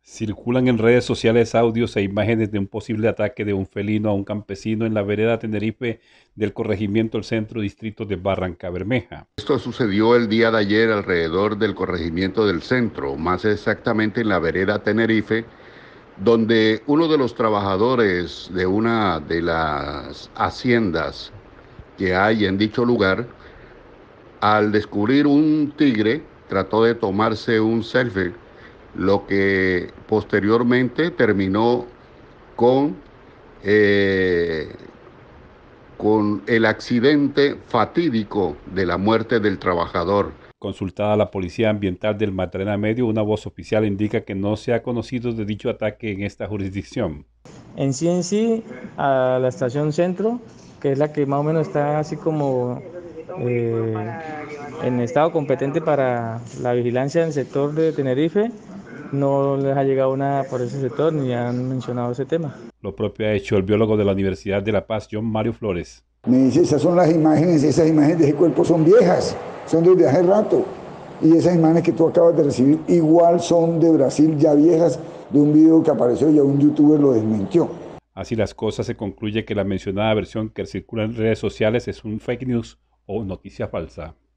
Circulan en redes sociales audios e imágenes de un posible ataque de un felino a un campesino en la vereda Tenerife del corregimiento El Centro Distrito de Barrancabermeja. Esto sucedió el día de ayer alrededor del corregimiento del Centro, más exactamente en la vereda Tenerife, donde uno de los trabajadores de una de las haciendas que hay en dicho lugar, al descubrir un tigre, trató de tomarse un selfie, lo que posteriormente terminó con, eh, con el accidente fatídico de la muerte del trabajador. Consultada la Policía Ambiental del Magdalena Medio, una voz oficial indica que no se ha conocido de dicho ataque en esta jurisdicción. En sí, a la estación Centro, que es la que más o menos está así como en estado competente para la vigilancia en el sector de Tenerife, no les ha llegado nada por ese sector ni han mencionado ese tema. Lo propio ha hecho el biólogo de la Universidad de La Paz, John Mario Flores. Me dice, esas son las imágenes, esas imágenes de ese cuerpo son viejas, son desde hace rato. Y esas imágenes que tú acabas de recibir igual son de Brasil, ya viejas, de un video que apareció y a un youtuber lo desmintió. Así las cosas, se concluye que la mencionada versión que circula en redes sociales es un fake news o noticia falsa.